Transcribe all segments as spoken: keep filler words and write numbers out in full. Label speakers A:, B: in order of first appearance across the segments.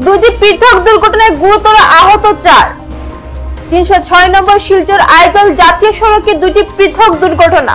A: দুটি পৃথক দুর্ঘটনায় গুরুতর আহত চার। তিনশো ছয় নম্বর শিলচর আইজল জাতীয় সড়কে দুটি পৃথক দুর্ঘটনা।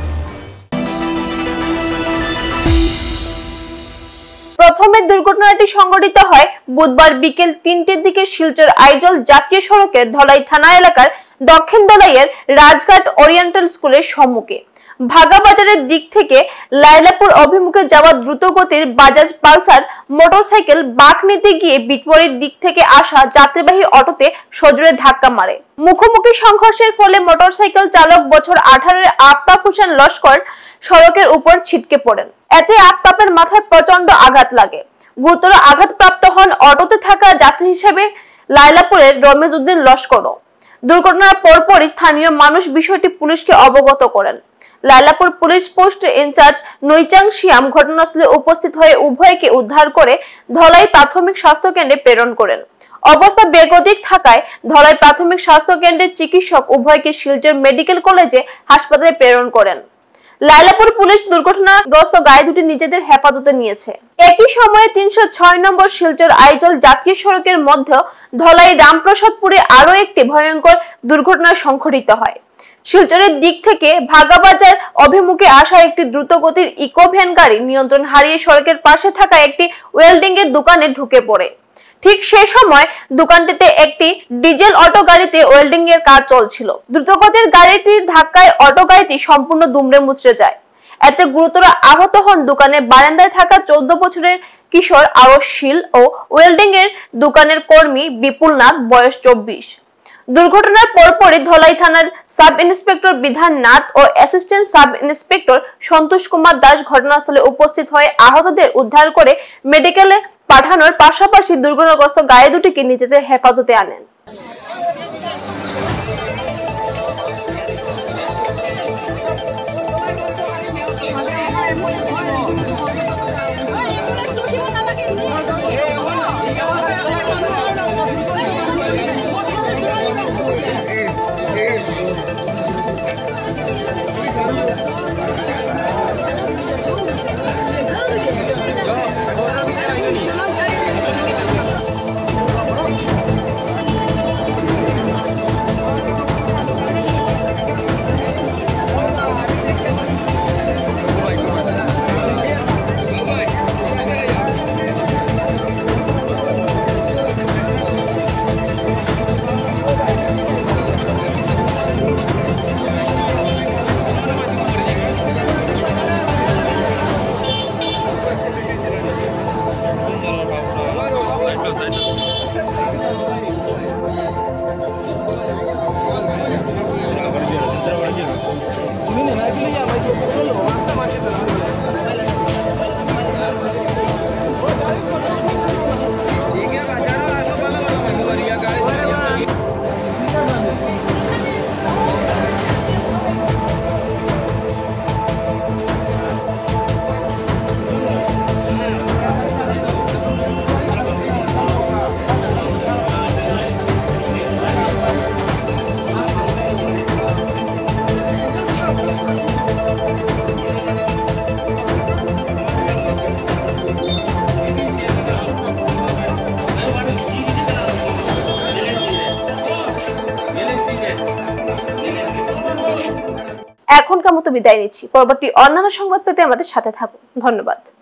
A: প্রথমে দুর্ঘটনাটি সংঘটিত হয় বুধবার বিকেল তিনটের দিকে শিলচর আইজল জাতীয় সড়কের ধলাই থানা এলাকার দক্ষিণ ধলাইয়ের রাজঘাট ওরিয়েন্টাল স্কুলের সম্মুখে। ভাগাবাজারের দিক থেকে লাইলাপুর অভিমুখে যাওয়া দ্রুতগতির বাজাজ পালসার মোটরসাইকেল বাঁক নিতে গিয়ে বিপরীত দিক থেকে আসা যাত্রীবাহী অটোতে সজোরে ধাক্কা মারে। মুখোমুখি সংঘর্ষের ফলে মোটরসাইকেল চালক বছর আঠারো এর আফতাব হোসেন লস্কর সড়কের উপর ছিটকে পড়েন। এতে আফতাবের মাথায় প্রচন্ড আঘাত লাগে। গুরুতর আঘাতপ্রাপ্ত হন অটোতে থাকা যাত্রী হিসেবে লাইলাপুরের রমেশ উদ্দিন লস্করও। দুর্ঘটনার পরপরই স্থানীয় মানুষ বিষয়টি পুলিশকে অবগত করেন। Lailapur police post in-charge Naichang Shiyam ঘটনাস্থলে উপস্থিত হয়ে উভয়কে উদ্ধার করে ধলাই প্রাথমিক স্বাস্থ্য কেন্দ্রে প্রেরণ করেন। অবস্থা বেগতিক থাকায় ধলাই প্রাথমিক স্বাস্থ্য কেন্দ্রের চিকিৎসক উভয়কে শিলচর মেডিকেল কলেজে হাসপাতালে প্রেরণ করেন। লাইলাপুর পুলিশ দুর্ঘটনাগ্রস্ত গাড়ি দুটি নিজেদের হেফাজতে নিয়েছে। একই সময়ে তিনশো ছয় নম্বর শিলচর আইজল জাতীয় সড়কের মধ্যে ধলাই রামপ্রসাদপুরে আরো একটি ভয়ঙ্কর দুর্ঘটনা সংঘটিত হয়। শিলচরের দিক থেকে ভাগাবাজার অভিমুখে আসা একটি দ্রুতগতির ইকো ভ্যান গাড়ি নিয়ন্ত্রণ হারিয়ে সড়কের পাশে থাকা একটি ওয়েল্ডিং এর দোকানে ঢুকে পড়ে। ঠিক সেই সময় দোকানটিতে একটি ডিজেল অটো গাড়িতে ওয়েল্ডিং এর কাজ চলছিল। দ্রুতগতির গাড়িটির ধাক্কায় অটো গাড়িটি সম্পূর্ণ দুমড়ে মুচড়ে যায়। এতে গুরুতর আহত হন দোকানের বারান্দায় থাকা চৌদ্দ বছরের কিশোর আরশ শীল ও ওয়েল্ডিং এর দোকানের কর্মী বিপুল নাথ, বয়স চব্বিশ। দুর্ঘটনার পরপরই ধলাই থানার সাব ইন্সপেক্টর বিধান নাথ ও assistant sub inspector Santosh Kumar Das ঘটনাস্থলে উপস্থিত হয়ে আহতদের উদ্ধার করে মেডিকেলে পাঠানোর পাশাপাশি দুর্ঘটনাগ্রস্ত গাড়ি দুটিকে নিজেদের হেফাজতে আনেন। এখনকার মতো বিদায় নিচ্ছি। পরবর্তী অন্যান্য সংবাদ পেতে আমাদের সাথে থাকুন। ধন্যবাদ।